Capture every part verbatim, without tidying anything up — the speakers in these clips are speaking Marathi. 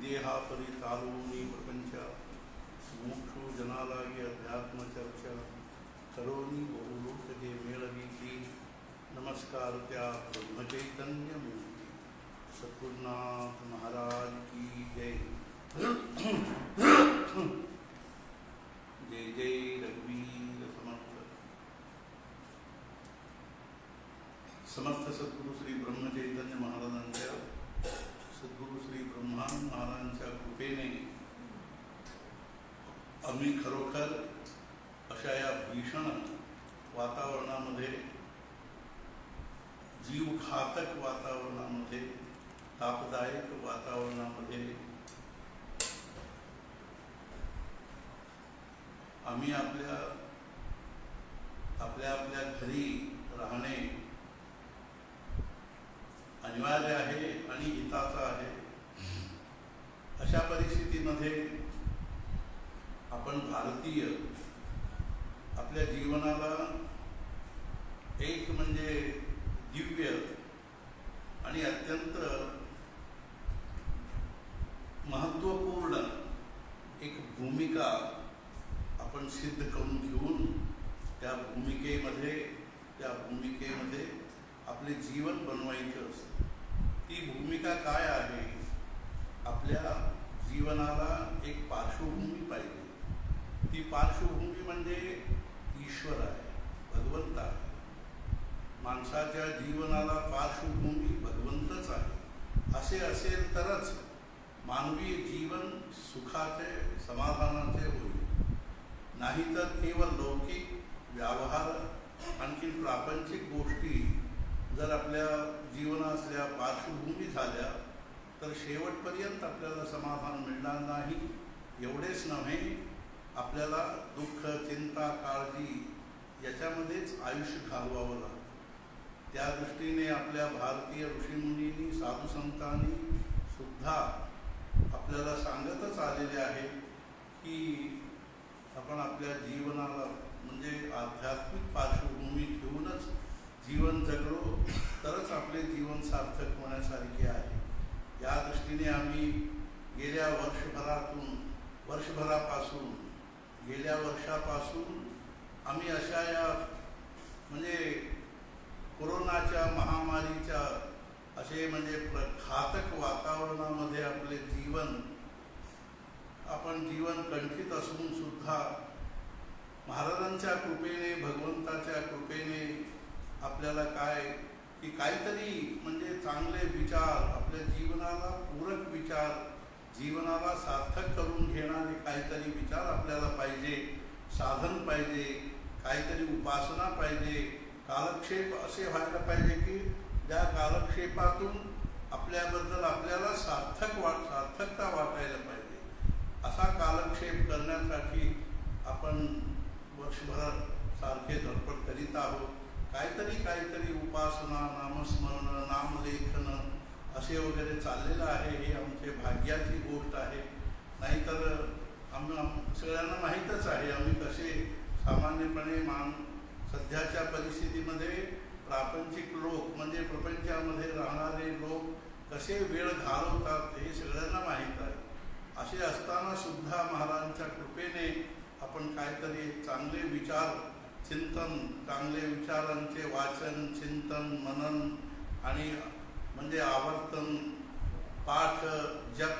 विदेहा परितारूनी प्रपंच मोक्षो जनालागी अध्यात्म चर्चा करोनी बहुलोक जे मेळवी की नमस्कार त्या ब्रह्मचैतन्य मूर्ती सद्गुरुनाथ महाराज की जय। जय जय रघुवीर समर्थ। समर्थ सद्गुरु श्री ब्रह्मचैतन्य महाराजांच्या सद्गुरु श्री ब्रह्मानंद महाराजांच्या कृपेने आम्ही खरोखर अशा या भीषण वातावरणामध्ये, जीवघातक वातावरणामध्ये, तापदायक वातावरणामध्ये आम्ही आपल्या आपल्या आपल्या घरी राहणे अनिवार्य आहे आणि हिताचं आहे। अशा परिस्थितीमध्ये आपण भारतीय आपल्या जीवनाला एक म्हणजे दिव्य आणि अत्यंत महत्त्वपूर्ण एक भूमिका आपण सिद्ध करून घेऊन त्या भूमिकेमध्ये त्या भूमिकेमध्ये आपले जीवन बनवायचं असतं। ती भूमिका काय आहे? आपल्या जीवनाला एक पार्श्वभूमी पाहिजे। ती पार्श्वभूमी म्हणजे ईश्वर आहे, भगवंत आहे। माणसाच्या जीवनाला पार्श्वभूमी भगवंतच आहे। असे असेल तरच मानवी जीवन सुखाचे समाधानाचे होईल, नाहीतर केवळ लौकिक व्यवहार आणखी प्रापंचिक गोष्टी जर आपल्या जीवनातल्या पार्श्वभूमी झाल्या तर शेवटपर्यंत आपल्याला समाधान मिळणार नाही। एवढेच नव्हे, आपल्याला दुःख, चिंता, काळजी याच्यामध्येच आयुष्य घालवावं लागतं। त्या दृष्टीने आपल्या भारतीय ऋषीमुनींनी, साधुसंतांनी सुद्धा आपल्याला सांगतच आलेले आहे की आपण आपल्या जीवनाला म्हणजे आध्यात्मिक पार्श्वभूमी ठेवूनच जीवन जगलो तरच आपले जीवन सार्थक होण्यासारखे आहे। या दृष्टीने आम्ही गेल्या वर्षभरातून वर्षभरापासून गेल्या वर्षापासून आम्ही अशा या म्हणजे कोरोनाच्या महामारीच्या असे म्हणजे घातक वातावरणामध्ये आपले जीवन आपण जीवन कंठित असून सुद्धा महाराजांच्या कृपेने, भगवंताच्या कृपेने आपल्याला काय की काहीतरी म्हणजे चांगले विचार, आपल्या जीवनाला पूरक विचार, जीवनाला सार्थक करून घेणारे काहीतरी विचार आपल्याला पाहिजे, साधन पाहिजे, काहीतरी उपासना पाहिजे, कालक्षेप असे व्हायला पाहिजे की ज्या कालक्षेपातून आपल्याबद्दल आपल्याला सार्थक वाट सार्थकता वाटायला पाहिजे। असा कालक्षेप करण्यासाठी आपण वर्षभरात सारखे धडपड करीत आहोत। काहीतरी काहीतरी उपासना, नामस्मरण, नामलेखन असे वगैरे चाललेलं आहे। हे आमचे भाग्याची गोष्ट आहे। नाहीतर आम्ही सगळ्यांना माहीतच आहे आम्ही कसे सामान्यपणे मान सध्याच्या परिस्थितीमध्ये प्रापंचिक लोक म्हणजे प्रपंचामध्ये राहणारे लोक कसे वेळ घालवतात हे सगळ्यांना माहीत आहे। असे असताना सुद्धा महाराजांच्या कृपेने आपण काहीतरी चांगले विचार चिंतन, चांगले विचारांचे वाचन, चिंतन, मनन आणि म्हणजे आवर्तन, पाठ, जप,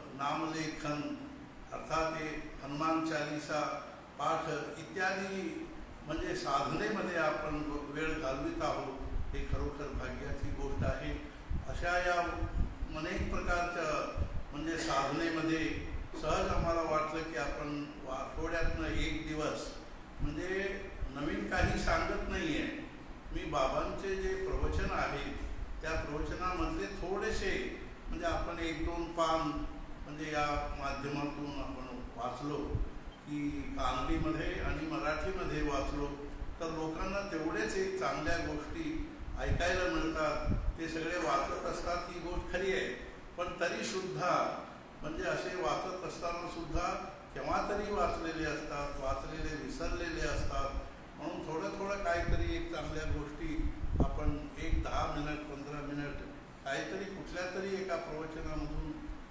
नामलेखन अर्थात हे हनुमान चालीसा पाठ इत्यादी म्हणजे साधनेमध्ये आपण वेळ घालवित आहोत। हे खरोखर भाग्याची गोष्ट आहे। अशा या अनेक प्रकारच्या म्हणजे साधनेमध्ये सहज आम्हाला वाटलं की आपण आठवड्यातनं एक दिवस म्हणजे नवीन काही सांगत नाही आहे। मी बाबांचे जे प्रवचन आहे त्या प्रवचनामधले थोडेसे म्हणजे आपण एक दोन पान म्हणजे या माध्यमातून आपण वाचलो की कानडीमध्ये आणि मराठीमध्ये वाचलो तर लोकांना तेवढेच एक चांगल्या गोष्टी ऐकायला मिळतात। ते सगळे वाचत असतात, ही गोष्ट खरी आहे, पण तरीसुद्धा म्हणजे असे वाचत असताना सुद्धा केव्हा तरी वाचलेले असतात, वाचलेले विसरलेले असतात। म्हणून थोडं थोडं काहीतरी एक चांगल्या गोष्टी आपण एक दहा मिनिट पंधरा मिनिट काहीतरी कुठल्या तरी एका प्रवचनामधून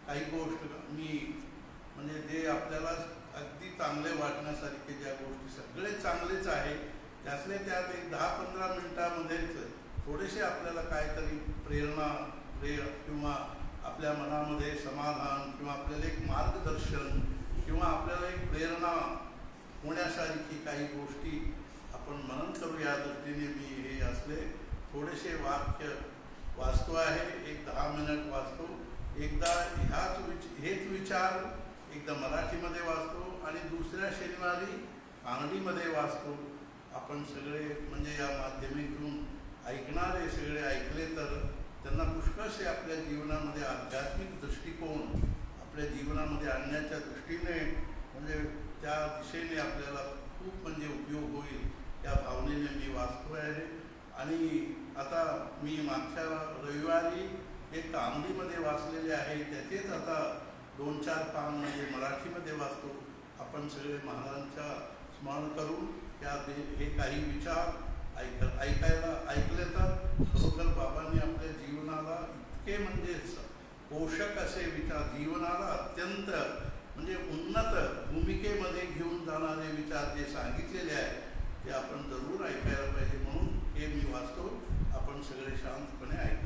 काही गोष्ट मी म्हणजे जे आपल्याला अगदी चांगले वाटण्यासारखे ज्या गोष्टी सगळे चांगलेच आहे, त्यातले त्यात एक दहा पंधरा मिनिटामध्येच थोडेसे आपल्याला काहीतरी प्रेरणा प्रेर किंवा आपल्या मनामध्ये समाधान किंवा आपल्याला एक मार्गदर्शन किंवा आपल्याला एक प्रेरणा होण्यासारखी काही गोष्टी आपण मनन करू, या दृष्टीने मी हे असले थोडेसे वाक्य वाचतो आहे. एक दहा मिनिट वाचतो. एकदा ह्याच विच हेच विचार एकदा मराठीमध्ये वाचतो आणि दुसऱ्या शनिवारी कानडीमध्ये वाचतो. आपण सगळे म्हणजे या माध्यमातून ऐकणारे सगळे ऐकले तर त्यांना पुष्कळसे आपल्या जीवनामध्ये आध्यात्मिक दृष्टिकोन आपल्या जीवनामध्ये आणण्याच्या दृष्टीने म्हणजे त्या दिशेने आपल्याला खूप म्हणजे उपयोग होईल या भावनेने मी वाचतो आहे. आणि आता मी मागच्या रविवारी एक कानडीमध्ये वाचलेले आहे, त्याचेच आता दोन चार पान म्हणजे मराठीमध्ये वाचतो. आपण सगळे महाराजांच्या स्मरण करून त्या हे काही विचार ऐक ऐकायला ऐकले तर खरोखर बाबांनी आपल्या जीवनाला इतके म्हणजे पोषक असे विचार, जीवनाला अत्यंत म्हणजे उन्नत भूमिकेमध्ये घेऊन जाणारे विचार जे सांगितलेले आहेत ते आपण जरूर ऐकायला पाहिजे. म्हणून हे मी वाचतो. आपण सगळे शांतपणे ऐका.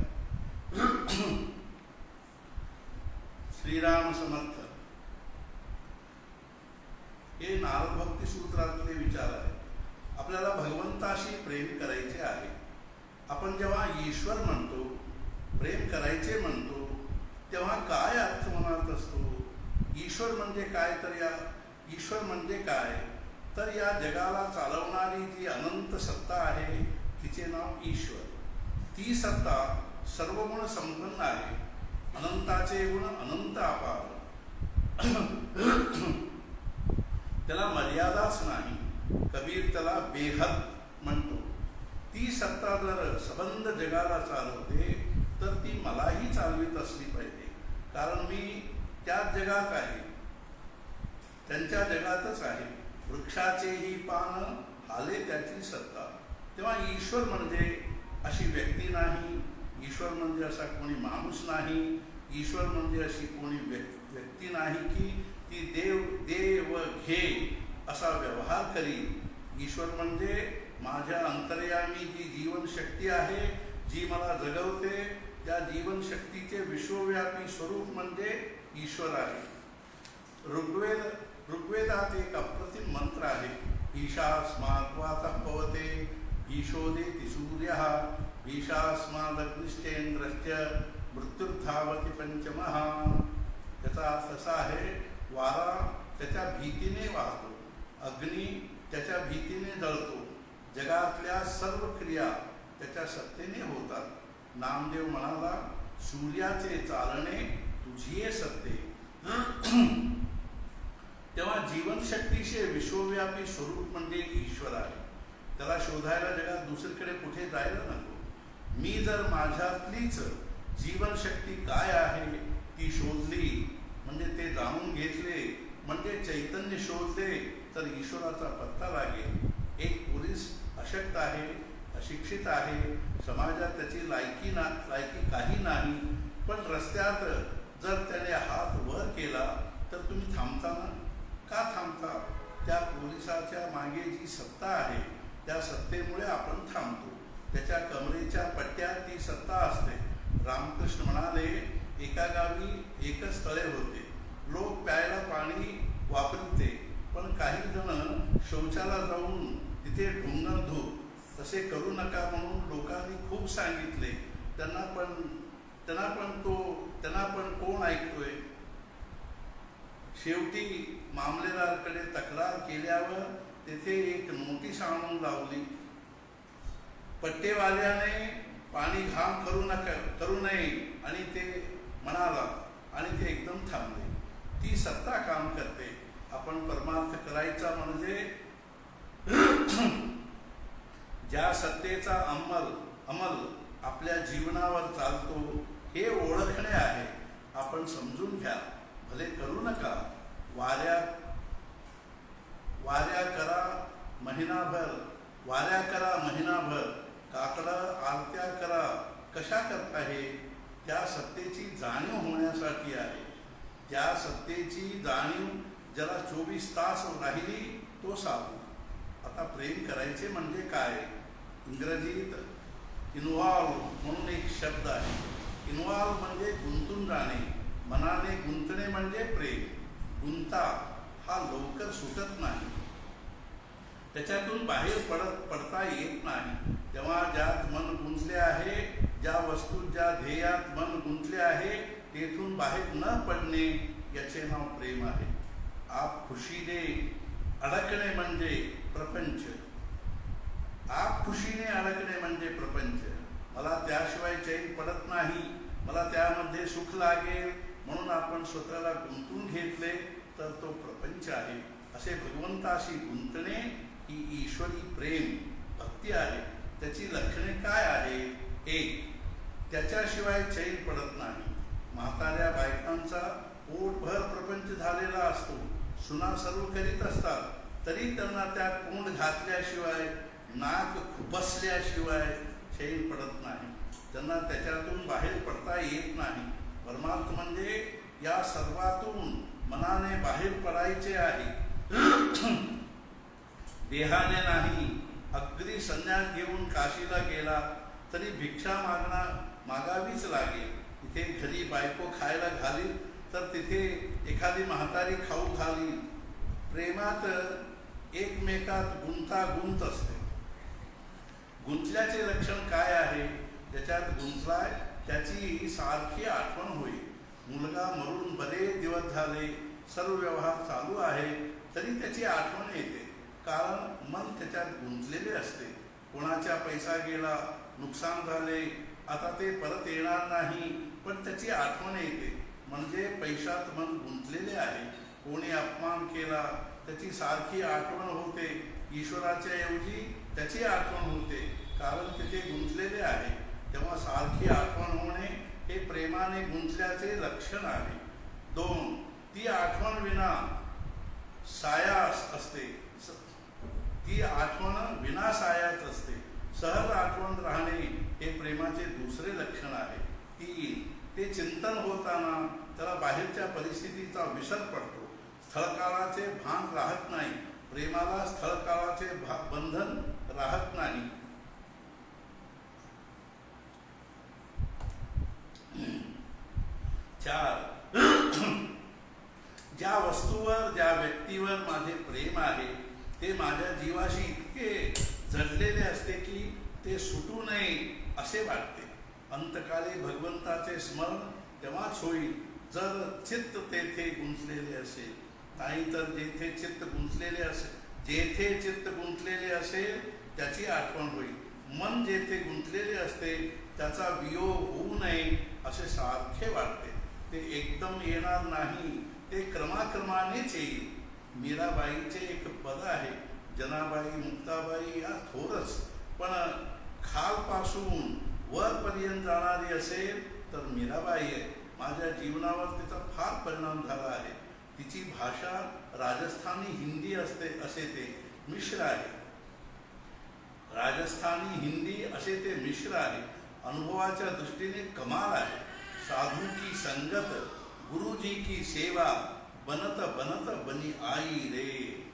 श्रीराम समर्थ. हे नारद भक्ती सूत्रातले विचार आहे. आपल्याला भगवंताशी प्रेम करायचे आहे. आपण जेव्हा ईश्वर म्हणतो, प्रेम करायचे म्हणतो, तेव्हा काय अर्थ मनात असतो? ईश्वर म्हणजे काय? तर या ईश्वर म्हणजे काय तर या जगाला चालवणारी जी अनंत सत्ता आहे तिचे नाव ईश्वर. ती सत्ता सर्व गुण संपन्न आहे. अनंताचे गुण अनंत अपार. त्याला मर्यादाच नाही. कबीर त्याला बेहद म्हणतो. ती सत्ता जर सबंध जगाला चालवते तर ती मलाही चालवित असली पाहिजे, कारण मी त्याच जगात आहे, त्यांच्या जगातच आहे. वृक्षाचेही पान हाले त्याची सत्ता. तेव्हा ईश्वर म्हणजे अशी व्यक्ती नाही, ईश्वर म्हणजे असा कोणी माणूस नाही, ईश्वर म्हणजे अशी कोणी व्यक्ती नाही की ती देव दे व घे असा व्यवहार करी. ईश्वर म्हणजे माझ्या अंतर्यामी जी जीवनशक्ती आहे, जी मला जगवते, त्या जीवनशक्तीचे विश्वव्यापी स्वरूप म्हणजे ईश्वर आहे. ऋग्वेद ऋग्वेदात एक अप्रतिम मंत्र आहे. ईशास्माद्वातः पवते ईशोदेति सूर्यः ईशास्मादग्निश्चेन्द्रश्च मृत्युर्धावति पंचमः. त्याचा अर्थ असा आहे, वारा त्याच्या भीतीने वाहतो, अग्नी त्याच्या भीतीने जळतो, जगातल्या सर्व क्रिया त्याच्या सत्तेने होतात. नामदेव म्हणाला, सूर्याचे चालणे तुझी सत्ते. तेव्हा जीवनशक्तीचे विश्वव्यापी स्वरूप म्हणजे ईश्वर आहे. त्याला शोधायला जगात दुसरीकडे कुठे जायला नको. मी जर माझ्यातलीच जीवनशक्ती काय आहे ती शोधली, म्हणजे ते जाणून घेतले, म्हणजे चैतन्य शोधले, तर ईश्वराचा पत्ता लागेल. एक पोलीस अशक्त आहे, अशिक्षित आहे, समाजात त्याची लायकी ना लायकी काही नाही, पण रस्त्यात जर त्याने हात वर केला तर तुम्ही थांबता ना? का थांबता? त्या पोलिसाच्या मागे जी सत्ता आहे त्या सत्तेमुळे आपण थांबतो. त्याच्या कमरेच्या पट्ट्यात ती सत्ता असते. रामकृष्ण म्हणाले, एका गावी एकच तळे होते. लोक प्यायला पाणी वापरते, पण काही जण शौचाला जाऊन तिथे ढुंगण धू. तसे करू नका म्हणून लोकांनी खूप सांगितले. त्यांना पण त्यांना पण तो त्यांना पण कोण ऐकतोय? शेवटी मामलेदारकडे तक्रार केल्यावर तेथे एक नोटीस आणून लावली. पट्टेवाल्याने पाणी घाण करू नका करू नये आणि ते म्हणाला आणि ते एकदम थांबले. ती सत्ता काम करते. आपण परमार्थ करायचा म्हणजे ज्या सत्तेचा अंमल अंमल आपल्या जीवनावर चालतो हे ओळखणे आहे. आपण समजून घ्या, भले करू नका. वाऱ्या वाऱ्या करा महिनाभर वाऱ्या करा महिनाभर काकडं आरत्या करा. कशा करता? हे त्या सत्तेची जाणीव होण्यासाठी आहे. त्या सत्तेची जाणीव ज्याला चोवीस तास राहिली तो साधू. आता प्रेम करायचे म्हणजे काय? इंग्रजीत इन्व्हॉल्व म्हणून एक शब्द आहे. इन्व्हॉल्व म्हणजे गुंतून जाणे, मनाने गुंतणे म्हणजे प्रेम. गुंता हा लवकर सुटत नाही, त्याच्यातून बाहेर पडत पडता येत नाही. तेव्हा ज्यात मन गुंतले आहे, ज्या वस्तू ज्या ध्येयात मन गुंतले आहे तेथून बाहेर न पडणे याचे नाव प्रेम आहे. आप खुशीने अडकणे म्हणजे प्रपंच. आप खुशीने अडकणे म्हणजे प्रपंच. मला त्याशिवाय चैन पडत नाही, मला त्यामध्ये सुख लागेल म्हणून आपण स्वतःला गुंतून घेतले तर तो प्रपंच आहे. असे भगवंताशी गुंतणे ही ईश्वरी प्रेम भक्ती आहे. त्याची लक्षणे काय आहे? एक, त्याच्याशिवाय चैन पडत नाही. म्हाताऱ्या बायकांचा पोटभर प्रपंच झालेला असतो, सुना सर्व करीत असतात, तरी त्यांना त्यात तोंड घातल्याशिवाय, नाक खुपसल्याशिवाय चैन पडत नाही. त्यांना त्याच्यातून बाहेर पडता येत नाही. परमार्थ म्हणजे या सर्वातून मनाने बाहेर पडायचे आहे, देहाने नाही. अगदी संन्यास घेऊन काशीला गेला तरी भिक्षा मागणार मागावीच लागेल. तिथे घरी बायको खायला घाली तर तिथे एखादी म्हातारी खाऊ घाली. प्रेमात एकमेकात गुंतागुंत असते. गुंतल्याचे लक्षण काय आहे? ज्याच्यात गुंतलाय त्याची सारखी आठवण होईल. मुलगा मरून बरेच दिवस झाले, सर्व व्यवहार चालू आहे, तरी त्याची आठवण येते, कारण मन त्याच्यात गुंतलेले असते. कोणाचा पैसा गेला, नुकसान झाले, आता ते परत येणार नाही, पण त्याची आठवण येते. म्हणजे पैशात मन गुंतलेले आहे. कोणी अपमान केला त्याची सारखी आठवण होते. ईश्वराच्या ऐवजी त्याची आठवण होते, कारण तिथे गुंतलेले आहे. तेव्हा सारखी आठवण होणे हे प्रेमाने गुंतल्याचे लक्षण आहे. दोन, ती आठवण विना सायास असते. ती आठवण विना सायाच असते. सहज आठवण राहणे हे प्रेमाचे दुसरे लक्षण आहे. तीन, ते चिंतन होताना त्याला बाहेरच्या परिस्थितीचा विसर पडतो. स्थळकाळाचे भान राहत नाही. प्रेमाला स्थळकाळाचे बंधन राहत नाही. चार, ज्या वस्तूवर ज्या व्यक्तीवर माझे प्रेम आहे ते माझ्या जीवाशी इतके जडलेले असते की ते सुटू नये असे वाटते. अंतकाली भगवंताचे स्मरण तेव्हाच होईल जर चित्त तेथे गुंतलेले असेल. नाहीतर जेथे चित्त गुंतलेले असेल जेथे चित्त गुंतलेले असेल त्याची आठवण होईल. मन जेथे गुंतलेले असते त्याचा वियोग होऊ नये असे सारखे वाटते. ते एकदम येणार नाही, ते क्रमाक्रमानेच येईल. मीराबाईचे एक पद आहे, जनाबाई मुक्ताबाई या थोरच, पण खालपासून वरपर्यंत जाणारी असेल तर मीराबाई आहे. माझ्या जीवनावर तिचा फार परिणाम झाला आहे. तिची भाषा राजस्थानी हिंदी असते असे ते मिश्र आहे. राजस्थानी हिंदी असे ते मिश्र आहे. अनुभवाच्या दृष्टीने कमाल आहे. साधू की संगत, गुरुजी की सेवा, बनत बनत बनी आई रे.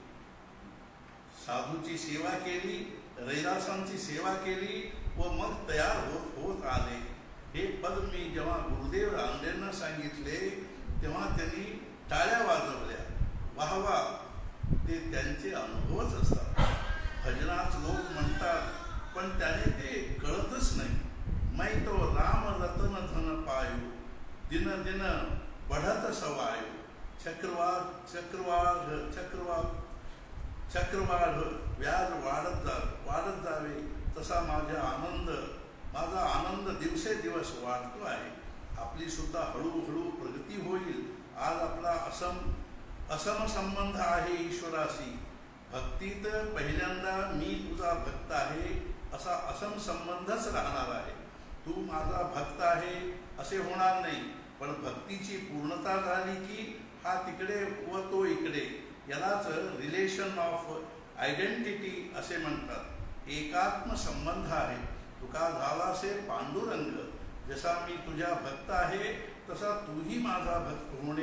साधूची सेवा केली, रैदासांची सेवा केली व मग तयार होत होत आले. हे पद मी जेव्हा गुरुदेव रामदेवांना सांगितले तेव्हा त्यांनी टाळ्या वाजवल्या. वाह वाह, ते त्यांचे अनुभवच असतात. भजनात लोक म्हणतात पण त्याने ते कळतच नाही. मै तो राम रतन धन पायू, दिन दिन बढ़त सवायू. चक्रवाढ चक्रवाढ चक्रवाढ चक्रवाढ व्याज वाढत जा वाढत जावे तसा माझा आनंद माझा आनंद दिवसेदिवस वाढतो आहे. आपली सुद्धा हळूहळू प्रगती होईल. आज आपला असम असम संबंध आहे ईश्वराशी. भक्तीत पहिल्यांदा मी तुझा भक्त आहे असा असम संबंधच राहणार आहे. तू माझा भक्त आहे असे होणार नाही, पण भक्तीची पूर्णता झाली की हा तिकडे व तो इकडे, यालाच रिलेशन ऑफ आयडेंटिटी असे म्हणतात. एकात्म संबंध आहे. तुका झालासे पांडुरंग, जसा मी तुझ्या भक्त आहे तसा तूही माझा भक्त होणे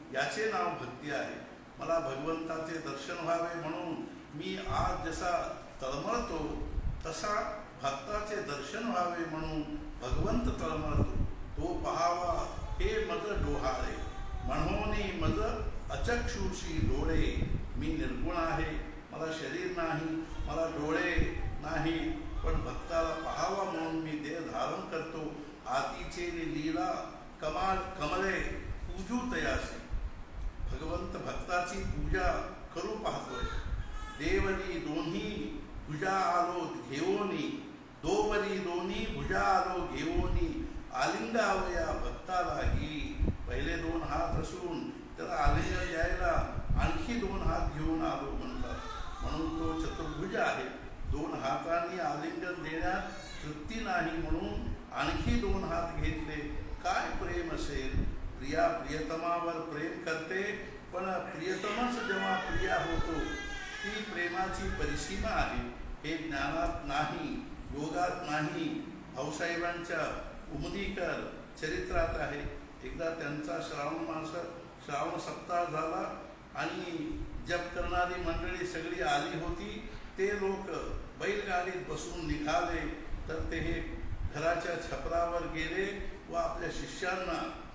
याचे नाव भक्ती आहे. मला भगवंताचे दर्शन व्हावे म्हणून मी आज जसा तळमळतो तसा भक्ताचे दर्शन व्हावे म्हणून भगवंत तळमळतो. तो पहावा हे मज डोहाळे म्हणून मज अचक्षुषी डोळे. मी निर्गुण आहे, मला शरीर नाही, मला डोळे नाही, पण भक्ताला पाहावा म्हणून मी देह धारण करतो. आतीचे लीला कमाल कमले पूजू तयासी. भगवंत भक्ताची पूजा करू पाहतोय. देवरी दोन्ही भुजा आलो घेऊनी, दोवरी दोन्ही भुजा आलो घेऊनी, आलिंगावया भक्तालाही. पहिले दोन हात असून त्याला आलिंगन द्यायला आणखी दोन हात घेऊन आलो म्हणतात. म्हणून तो चतुर्भुज आहे. दोन हातांनी आलिंगन देण्यात तृप्ती नाही म्हणून आणखी दोन हात घेतले. काय प्रेम असेल. प्रिया प्रियतमावर प्रेम करते, पण प्रियतमच जेव्हा प्रिया होतो ती प्रेमाची परिसीमा आहे. हे ज्ञानात नाही, योगात नाही, भाऊसाहेबांच्या उमदीकर चरित्रात आहे. एकदा त्यांचा श्रावण मास श्रावण सप्ताह झाला आणि जप करणारी मंडळी सगळी आली होती. ते लोक बैलगाडीत बसून निघाले तर ते हे घराच्या छपरावर गेले व आपल्या शिष्यांना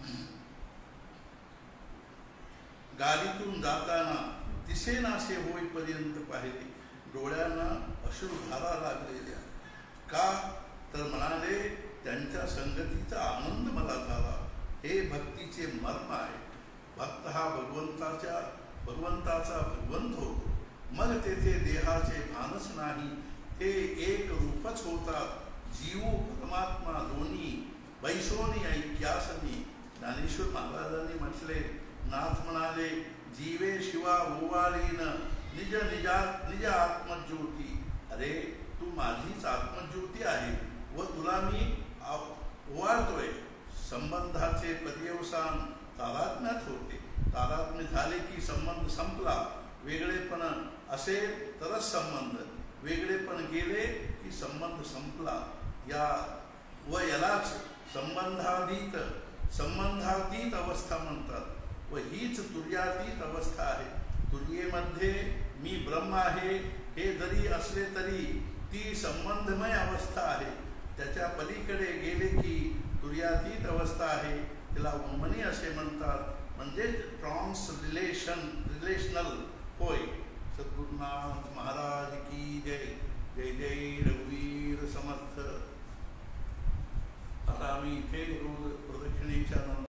गाडीतून जाताना दिसेनासे होईपर्यंत पाहिले. डोळ्यांना अश्रुधारा लागलेल्या. का तर म्हणाले, त्यांच्या संगतीचा आनंद मला झाला. हे भक्तीचे मर्म आहे. भक्त हा भगवंताच्या भगवंताचा भगवंत होतो. मग तेथे देहाचे भानच नाही. ते एक रूपच होतात. जीव परमात्मा दोन्ही बैसोनी ऐक्यासनी. ज्ञानेश्वर महाराजांनी म्हटले, नाथ म्हणाले, जीवे शिवा ओवाळीन निज निजा निज आत्मज्योती. अरे तू माझीच आत्मज्योती आहे व तुला मी ओवाळतोय. संबंधाचे पर्यवसान तादात्म्यात होते. तादात्म्य झाले की संबंध संपला. वेगळेपण असेल तरच संबंध, वेगळेपण गेले की संबंध संपला. या व यालाच संबंधातीत संबंधातीत अवस्था म्हणतात व हीच तुर्यातीत अवस्था आहे. तुर्येमध्ये मी ब्रह्म आहे हे जरी असले तरी ती संबंधमय अवस्था आहे. त्याच्या पलीकडे गेले की तुर्यातीत अवस्था आहे. तिला उन्मनी असे म्हणतात. म्हणजे ट्रान्स रिलेशन रिलेशनल होय. सद्गुरुनाथ महाराज की जय. जय जय रघुवीर समर्थ. आता आम्ही इथे रोज प्रदक्षिणेच्या